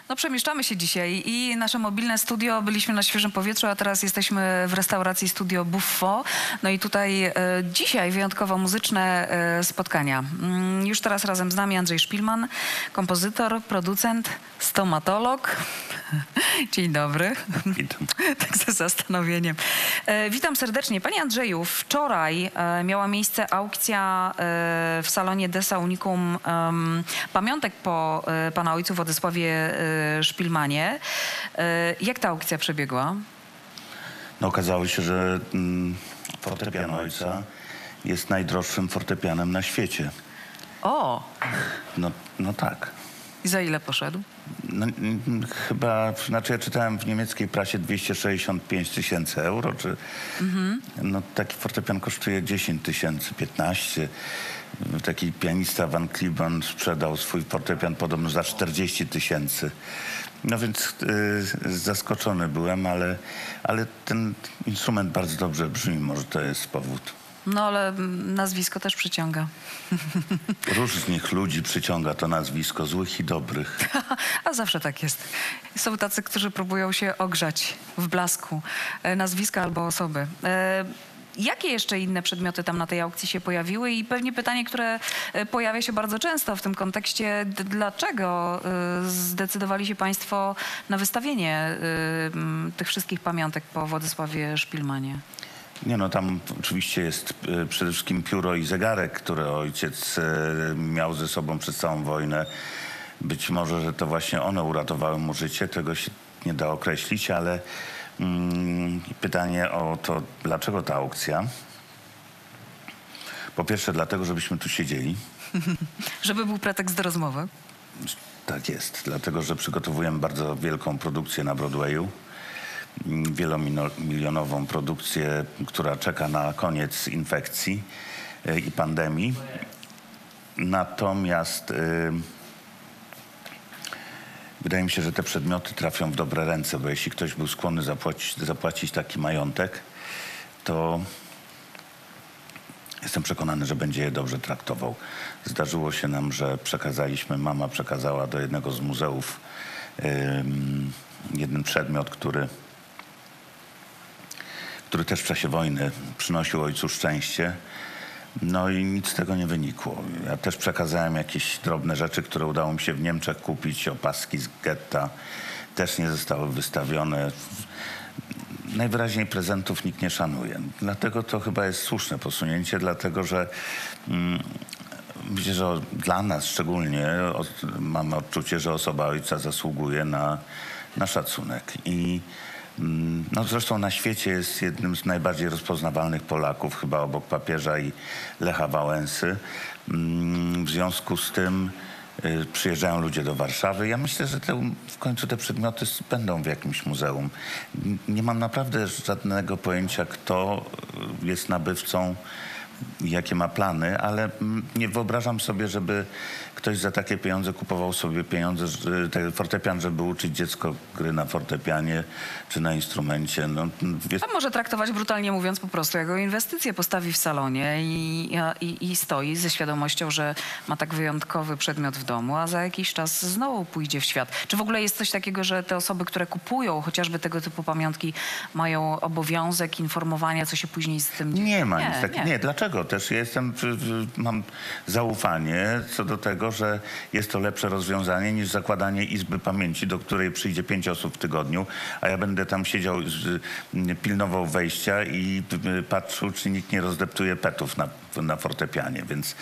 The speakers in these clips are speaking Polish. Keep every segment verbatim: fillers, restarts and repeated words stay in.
No przemieszczamy się dzisiaj i nasze mobilne studio, byliśmy na świeżym powietrzu, a teraz jesteśmy w restauracji Studio Buffo. No i tutaj e, dzisiaj wyjątkowo muzyczne e, spotkania. Mm, już teraz razem z nami Andrzej Szpilman, kompozytor, producent, stomatolog. Dzień dobry. Witam. Tak ze zastanowieniem. E, witam serdecznie. Panie Andrzeju, wczoraj e, miała miejsce aukcja e, w salonie Dessa Unicum e, pamiątek po e, pana ojcu Władysławie e, Szpilmanie. E, jak ta aukcja przebiegła? No, okazało się, że mm, fortepian ojca jest najdroższym fortepianem na świecie. O! No, no tak. I za ile poszedł? No, mm, chyba, znaczy ja czytałem w niemieckiej prasie dwieście sześćdziesiąt pięć tysięcy euro, czy mhm. no, taki fortepian kosztuje dziesięć tysięcy, piętnaście. Taki pianista Van Cliburn sprzedał swój fortepian podobno za czterdzieści tysięcy. No więc y, zaskoczony byłem, ale, ale ten instrument bardzo dobrze brzmi, może to jest powód. No ale nazwisko też przyciąga. Różnych ludzi przyciąga to nazwisko, złych i dobrych. A zawsze tak jest. Są tacy, którzy próbują się ogrzać w blasku e, nazwiska albo osoby. E, Jakie jeszcze inne przedmioty tam na tej aukcji się pojawiły? I pewnie pytanie, które pojawia się bardzo często w tym kontekście, dlaczego zdecydowali się państwo na wystawienie tych wszystkich pamiątek po Władysławie Szpilmanie? Nie no, tam oczywiście jest przede wszystkim pióro i zegarek, które ojciec miał ze sobą przez całą wojnę. Być może, że to właśnie one uratowały mu życie, tego się nie da określić, ale mm, pytanie o to, dlaczego ta aukcja? Po pierwsze dlatego, żebyśmy tu siedzieli. Żeby był pretekst do rozmowy. Tak jest, dlatego, że przygotowujemy bardzo wielką produkcję na Broadwayu. Wielomilionową produkcję, która czeka na koniec infekcji i pandemii. Natomiast y, wydaje mi się, że te przedmioty trafią w dobre ręce, bo jeśli ktoś był skłonny zapłacić, zapłacić taki majątek, to jestem przekonany, że będzie je dobrze traktował. Zdarzyło się nam, że przekazaliśmy, mama przekazała do jednego z muzeów y, jeden przedmiot, który który też w czasie wojny przynosił ojcu szczęście. No i nic z tego nie wynikło. Ja też przekazałem jakieś drobne rzeczy, które udało mi się w Niemczech kupić, opaski z getta. Też nie zostały wystawione. Najwyraźniej prezentów nikt nie szanuje. Dlatego to chyba jest słuszne posunięcie, dlatego że mm, myślę, że dla nas szczególnie o, mamy odczucie, że osoba ojca zasługuje na, na szacunek. I no zresztą na świecie jest jednym z najbardziej rozpoznawalnych Polaków, chyba obok papieża i Lecha Wałęsy. W związku z tym y, przyjeżdżają ludzie do Warszawy. Ja myślę, że te, w końcu te przedmioty będą w jakimś muzeum. Nie mam naprawdę żadnego pojęcia, kto jest nabywcą, jakie ma plany, ale nie wyobrażam sobie, żeby ktoś za takie pieniądze kupował sobie pieniądze, ten fortepian, żeby uczyć dziecko gry na fortepianie czy na instrumencie. No, jest... A może traktować brutalnie mówiąc po prostu jako inwestycję, postawi w salonie i, i, i stoi ze świadomością, że ma tak wyjątkowy przedmiot w domu, a za jakiś czas znowu pójdzie w świat. Czy w ogóle jest coś takiego, że te osoby, które kupują chociażby tego typu pamiątki, mają obowiązek informowania, co się później z tym dzieje? Nie ma nie, nic takiego. Nie. nie, dlaczego? Też ja jestem, mam zaufanie co do tego, że jest to lepsze rozwiązanie niż zakładanie izby pamięci, do której przyjdzie pięć osób w tygodniu, a ja będę tam siedział, pilnował wejścia i patrzył, czy nikt nie rozdeptuje petów na, na fortepianie, więc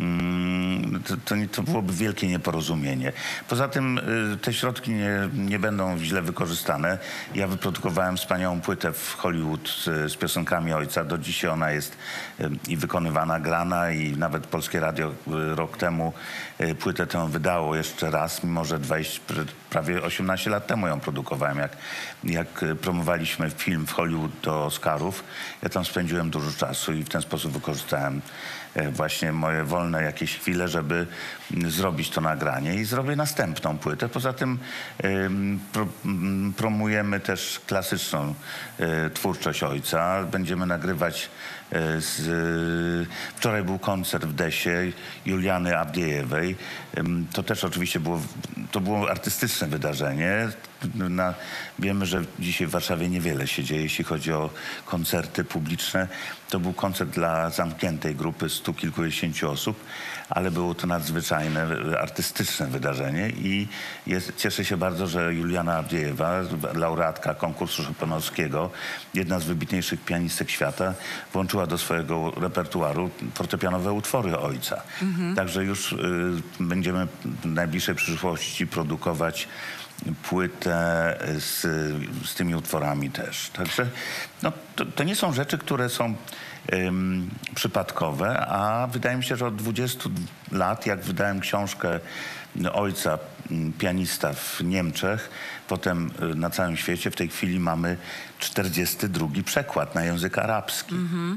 mm, to, to, to byłoby wielkie nieporozumienie. Poza tym te środki nie, nie będą źle wykorzystane. Ja wyprodukowałem wspaniałą płytę w Hollywood z, z piosenkami ojca. Do dzisiaj ona jest i wykonywana, grana i nawet Polskie Radio rok temu płytę tę wydało jeszcze raz, mimo że dwadzieścia, prawie osiemnaście lat temu ją produkowałem, jak, jak promowaliśmy film w Hollywood do Oscarów. Ja tam spędziłem dużo czasu i w ten sposób wykorzystałem e, właśnie moje wolne jakieś chwile, żeby mm, zrobić to nagranie i zrobię następną płytę. Poza tym em, pro, m, promujemy też klasyczną e, twórczość ojca. Będziemy nagrywać e, z, e, wczoraj był koncert w Desie Juliany Abdiejewej. Em, to też oczywiście było, to było artystyczne wydarzenie. Na, wiemy, że dzisiaj w Warszawie niewiele się dzieje, jeśli chodzi o koncerty publiczne. To był koncert dla zamkniętej grupy stu kilkudziesięciu osób, ale było to nadzwyczajne, artystyczne wydarzenie i jest, cieszę się bardzo, że Juliana Abdiejewa, laureatka konkursu Chopinowskiego, jedna z wybitniejszych pianistek świata, włączyła do swojego repertuaru fortepianowe utwory ojca. Mhm. Także już y, będziemy w najbliższej przyszłości produkować płytę z, z tymi utworami też. Także no, to, to nie są rzeczy, które są ym, przypadkowe, a wydaje mi się, że od dwudziestu lat, jak wydałem książkę ojca, pianista w Niemczech, potem na całym świecie, w tej chwili mamy czterdziesty drugi przekład na język arabski. Mm-hmm.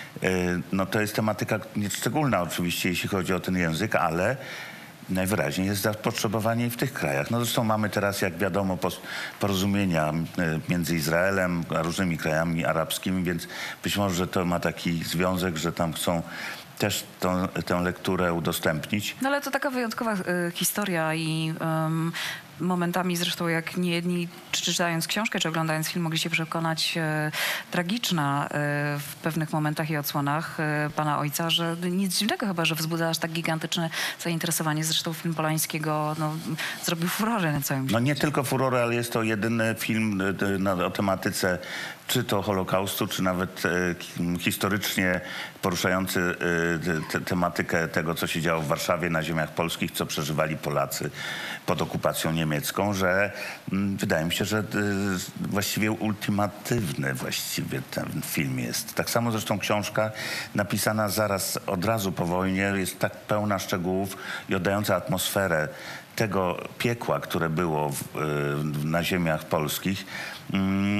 No to jest tematyka nieszczególna oczywiście, jeśli chodzi o ten język, ale najwyraźniej jest zapotrzebowanie w tych krajach. No zresztą mamy teraz, jak wiadomo, porozumienia między Izraelem a różnymi krajami arabskimi, więc być może że to ma taki związek, że tam chcą też tą, tę lekturę udostępnić. No ale to taka wyjątkowa y, historia i um, momentami zresztą jak niejedni, czy czytając książkę, czy oglądając film, mogli się przekonać e, tragiczna e, w pewnych momentach i odsłonach e, pana ojca, że nic dziwnego chyba, że wzbudza aż tak gigantyczne zainteresowanie. Zresztą film Polańskiego no, zrobił furorę na całym świecie. No nie tylko furorę, ale jest to jedyny film e, na, o tematyce czy to Holokaustu, czy nawet e, historycznie poruszający e, te, tematykę tego, co się działo w Warszawie na ziemiach polskich, co przeżywali Polacy pod okupacją niemiecką, że m, wydaje mi się, że e, właściwie ultimatywny właściwie ten film jest. Tak samo zresztą książka napisana zaraz, od razu po wojnie, jest tak pełna szczegółów i oddająca atmosferę tego piekła, które było w, y, na ziemiach polskich. Y,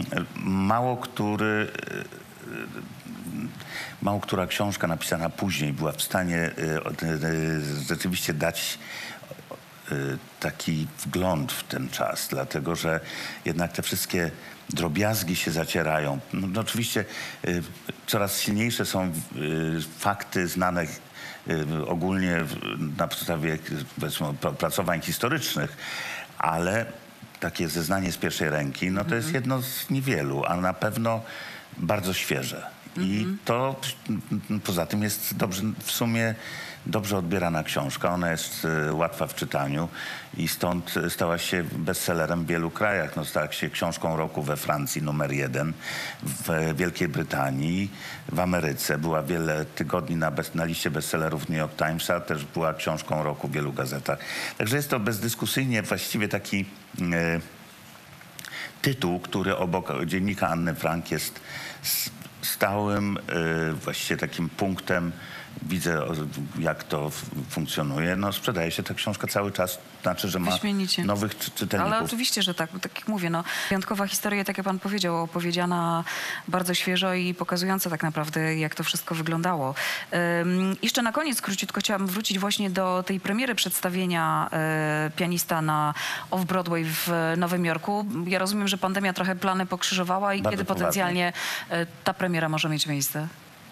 mało który, y, mało która książka napisana później była w stanie y, y, rzeczywiście dać y, taki wgląd w ten czas, dlatego że jednak te wszystkie drobiazgi się zacierają. No, no oczywiście y, coraz silniejsze są y, fakty znanych ogólnie na podstawie powiedzmy, opracowań historycznych, ale takie zeznanie z pierwszej ręki, no to mm-hmm. jest jedno z niewielu, a na pewno bardzo świeże. Mm-hmm. I to poza tym jest dobrze, w sumie dobrze odbierana książka. Ona jest y, łatwa w czytaniu i stąd stała się bestsellerem w wielu krajach. No, stała się książką roku we Francji numer jeden, w Wielkiej Brytanii, w Ameryce. Była wiele tygodni na, bez, na liście bestsellerów New York Timesa, też była książką roku w wielu gazetach. Także jest to bezdyskusyjnie właściwie taki y, tytuł, który obok dziennika Anny Frank jest stałym y, właściwie takim punktem. Widzę, jak to funkcjonuje. No, sprzedaje się ta książka cały czas, znaczy, że ma Wyśmienicie. nowych czy czytelników. Ale oczywiście, że tak, tak jak mówię, no, wyjątkowa historia, tak jak pan powiedział, opowiedziana bardzo świeżo i pokazująca tak naprawdę, jak to wszystko wyglądało. Um, jeszcze na koniec króciutko chciałam wrócić właśnie do tej premiery przedstawienia e, pianista na Off-Broadway w Nowym Jorku. Ja rozumiem, że pandemia trochę plany pokrzyżowała i Bardzo kiedy poważnie. potencjalnie e, ta premiera może mieć miejsce?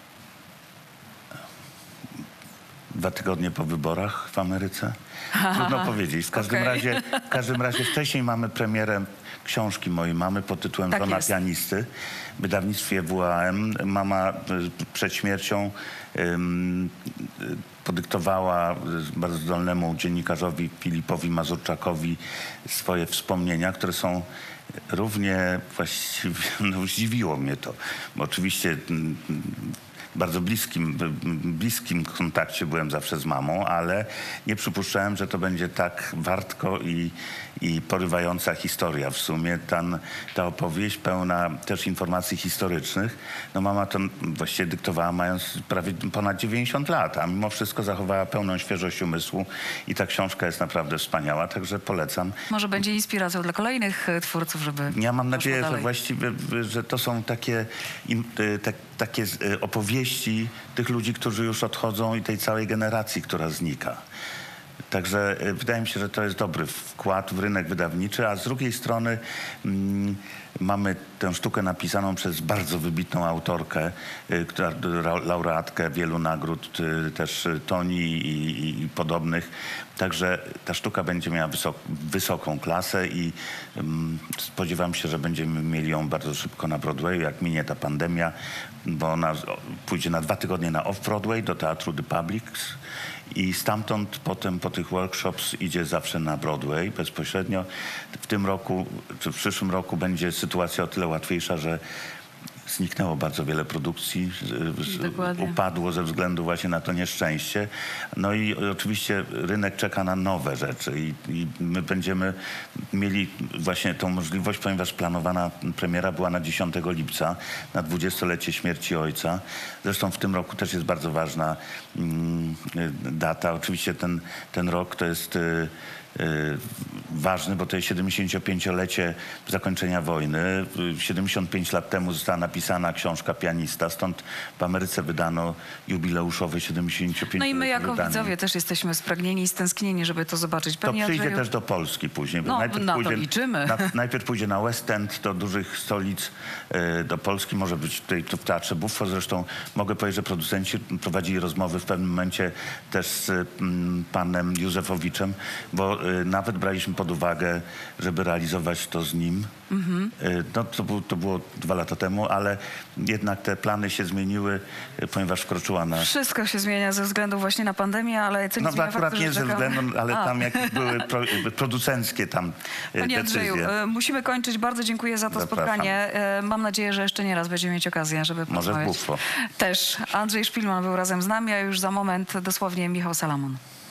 Dwa tygodnie po wyborach w Ameryce? Trudno powiedzieć. W każdym, Okay. razie, w każdym razie wcześniej mamy premierę książki mojej mamy pod tytułem Tak Żona jest. pianisty w wydawnictwie W A M. Mama przed śmiercią um, podyktowała bardzo zdolnemu dziennikarzowi Filipowi Mazurczakowi swoje wspomnienia, które są równie właściwie, no zdziwiło mnie to, bo oczywiście bardzo bliskim, bliskim kontakcie byłem zawsze z mamą, ale nie przypuszczałem, że to będzie tak wartko i, i porywająca historia. W sumie ten, ta opowieść pełna też informacji historycznych. No mama to właściwie dyktowała mając prawie ponad dziewięćdziesiąt lat, a mimo wszystko zachowała pełną świeżość umysłu i ta książka jest naprawdę wspaniała, także polecam. Może będzie inspiracją dla kolejnych twórców, żeby Ja mam nadzieję, dalej. że właściwie, że to są takie, im, tak, takie opowieści opowieści tych ludzi, którzy już odchodzą i tej całej generacji, która znika. Także y, wydaje mi się, że to jest dobry wkład w rynek wydawniczy, a z drugiej strony mm, mamy tę sztukę napisaną przez bardzo wybitną autorkę, y, która, laureatkę wielu nagród, y, też Toni i, i, i podobnych. Także ta sztuka będzie miała wysok, wysoką klasę i mm, spodziewam się, że będziemy mieli ją bardzo szybko na Broadwayu, jak minie ta pandemia, bo ona pójdzie na dwa tygodnie na Off-Broadway do Teatru The Public. I stamtąd potem po tych workshops idzie zawsze na Broadway bezpośrednio. W tym roku, czy w przyszłym roku będzie sytuacja o tyle łatwiejsza, że zniknęło bardzo wiele produkcji, Dokładnie. upadło ze względu właśnie na to nieszczęście. No i oczywiście rynek czeka na nowe rzeczy i, i my będziemy mieli właśnie tą możliwość, ponieważ planowana premiera była na dziesiątego lipca, na dwudziestolecie śmierci ojca. Zresztą w tym roku też jest bardzo ważna mm, data. Oczywiście ten, ten rok to jest y, y, ważny, bo to jest siedemdziesięciopięciolecie zakończenia wojny. siedemdziesiąt pięć lat temu została napisana książka Pianista, stąd w Ameryce wydano jubileuszowe siedemdziesięciopięciolecie. No i my jako wydanie. widzowie też jesteśmy spragnieni i stęsknieni, żeby to zobaczyć. To Panie przyjdzie Andrzeju, też do Polski później. Bo No, najpierw na to pójdzie, liczymy. Na, najpierw pójdzie na West End, do dużych stolic, e, do Polski. Może być tutaj tu w Teatrze Buffo. Zresztą mogę powiedzieć, że producenci prowadzili rozmowy w pewnym momencie też z mm, panem Józefowiczem, bo e, nawet braliśmy pod uwagę, żeby realizować to z nim. Mhm. E, no, to, był, to było dwa lata temu, ale jednak te plany się zmieniły, e, ponieważ wkroczyła na... Wszystko się zmienia ze względu właśnie na pandemię, ale co nie No zmienia akurat faktu, nie że ze czekamy. względu, ale A. tam jakieś były pro, producenckie tam e, Panie decyzje. Andrzeju, e, musimy kończyć. Bardzo dziękuję za to Zapraszam. spotkanie. E, Mam nadzieję, że jeszcze nie raz będziemy mieć okazję, żeby Może w porozmawiać. Buffo. Też. Andrzej Szpilman był razem z nami, a już za moment dosłownie Michał Salamon.